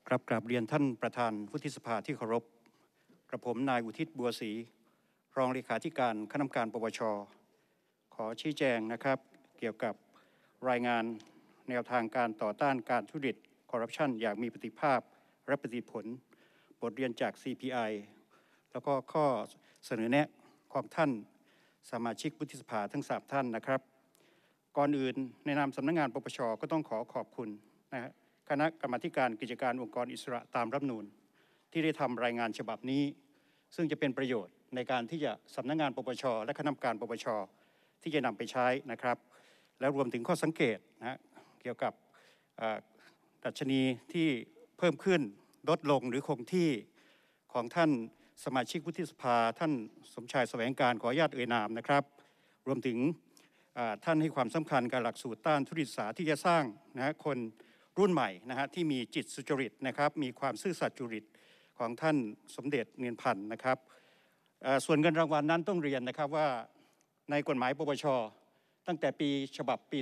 ครับกราบเรียนท่านประธานวุฒิสภาที่เคารพกระผมนายอุทิศบัวศรีรองเลขาธิการคณะกรรมการปปชขอชี้แจงนะครับเกี่ยวกับรายงานแนวทางการต่อต้านการทุจริตคอร์รัปชันอย่างมีประสิทธิภาพและประสิทธิผลบทเรียนจาก CPI แล้วก็ข้อเสนอแนะของท่านสมาชิกวุฒิสภาทั้ง3ท่านนะครับก่อนอื่นในนามสำนักงานปปชก็ต้องขอบคุณนะคณะกรรมาการกิจการองค์กรอิสระตามรัฐธรรมนูญที่ได้ทำรายงานฉบับนี้ซึ่งจะเป็นประโยชน์ในการที่จะสำนักงานปปชและคณะกรรมการปปชที่จะนำไปใช้นะครับแล้วรวมถึงข้อสังเกตนะเกี่ยวกับดัชนีที่เพิ่มขึ้นลดลงหรือคงที่ของท่านสมาชิกวุฒิสภาท่านสมชายแสวงการขออนุญาตเอ่ยนามนะครับรวมถึงท่านให้ความสำคัญกับหลักสูตรต้านทุจริตที่จะสร้างคนรุ่นใหม่ที่มีจิตสุจริตนะครับมีความซื่อสัตย์จริตของท่านสมเด็จเนียนพันธ์นะครับส่วนเงินรางวัลนั้นต้องเรียนนะครับว่าในกฎหมายปปชตั้งแต่ฉบับปี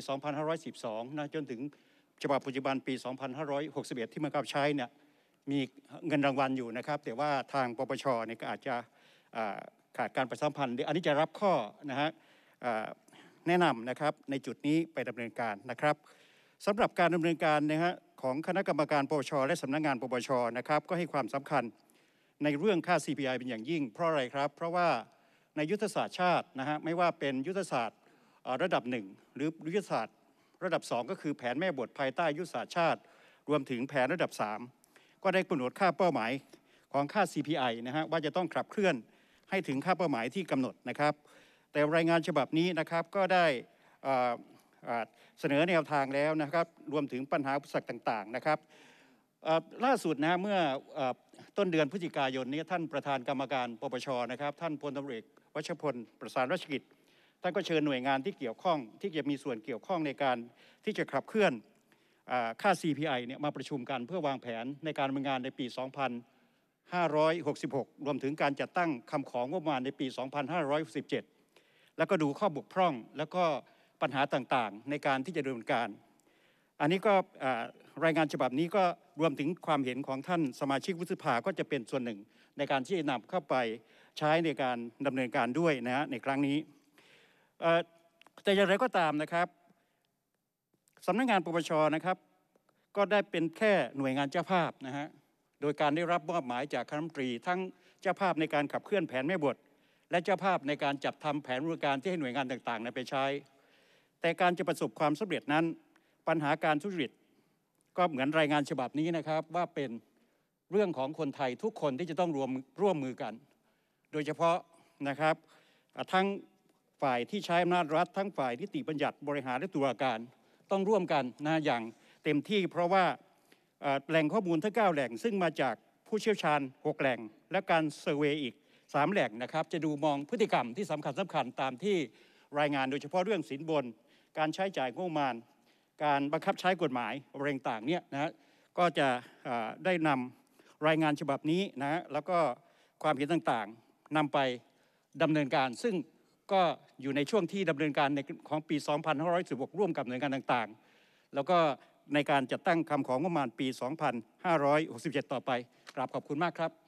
2512 จนถึงฉบับปัจจุบันปี 2561 ที่มากับใช้เนี่ยมีเงินรางวัลอยู่นะครับแต่ว่าทางปปชเนี่ยก็อาจจะขาดการประชาสัมพันธ์อันนี้จะรับข้อแนะนำนะครับในจุดนี้ไปดำเนินการนะครับสำหรับการดำเนินการของคณะกรรมการปปชและสำนักงานปปชนะครับก็ให้ความสำคัญในเรื่องค่า CPI เป็นอย่างยิ่งเพราะอะไรครับเพราะว่าในยุทธศาสตร์ชาติไม่ว่าเป็นยุทธศาสตร์ระดับ1หรือยุทธศาสตร์ระดับ2ก็คือแผนแม่บทภายใต้ยุทธศาสตร์ชาติรวมถึงแผนระดับ3ก็ได้กำหนดค่าเป้าหมายของค่า CPI ว่าจะต้องขับเคลื่อนให้ถึงค่าเป้าหมายที่กำหนดนะครับแต่รายงานฉบับนี้นะครับก็ได้เสนอแนวทางแล้วนะครับรวมถึงปัญหาอุปสรรคต่างๆนะครับล่าสุดเมื่อต้นเดือนพฤศจิกายนนี้ท่านประธานกรรมการปปชนะครับท่านพลตำรวจเอกวชพลประสานราชกิจท่านก็เชิญหน่วยงานที่เกี่ยวข้องที่จะมีส่วนเกี่ยวข้องในการที่จะขับเคลื่อนค่า CPI มาประชุมกันเพื่อวางแผนในการดำเนินงานในปี 2566 รวมถึงการจัดตั้งคำของงบประมาณในปี 2567 แล้วก็ดูข้อบกพร่องแล้วก็ปัญหาต่างๆในการที่จะดำเนินการอันนี้ก็รายงานฉบับนี้ก็รวมถึงความเห็นของท่านสมาชิกวุฒิสภาก็จะเป็นส่วนหนึ่งในการที่จะนำเข้าไปใช้ในการดำเนินการด้วยในครั้งนี้แต่อย่างไรก็ตามนะครับสำนักงานปปชนะครับก็ได้เป็นแค่หน่วยงานเจ้าภาพโดยการได้รับมอบหมายจากคณะรัฐมนตรีทั้งเจ้าภาพในการขับเคลื่อนแผนแม่บทและเจ้าภาพในการจัดทำแผนบริการที่ให้หน่วยงานต่างๆไปใช้แต่การจะประสบความสำเร็จนั้นปัญหาการทุจริตก็เหมือนรายงานฉบับนี้นะครับว่าเป็นเรื่องของคนไทยทุกคนที่จะต้องร่วมมือกันโดยเฉพาะนะครับทั้งฝ่ายที่ใช้อำนาจรัฐทั้งฝ่ายนิติบัญญัติบริหารและตุลาการต้องร่วมกันอย่างเต็มที่เพราะว่าแหล่งข้อมูลทั้ง9แหล่งซึ่งมาจากผู้เชี่ยวชาญ6แหล่งและการเซอร์เวย์อีก3แหล่งนะครับจะดูมองพฤติกรรมที่สำคัญตามที่รายงานโดยเฉพาะเรื่องสินบนการใช้จ่ายงบประมาณการบังคับใช้กฎหมายอะไรต่างเนี่ยก็จะได้นำรายงานฉบับนี้แล้วก็ความเห็นต่างๆนำไปดำเนินการซึ่งก็อยู่ในช่วงที่ดำเนินการของปี 2516 ร่วมกับหน่วยงานต่างๆแล้วก็ในการจัดตั้งคำของงบประมาณปี 2567 ต่อไปกราบขอบคุณมากครับ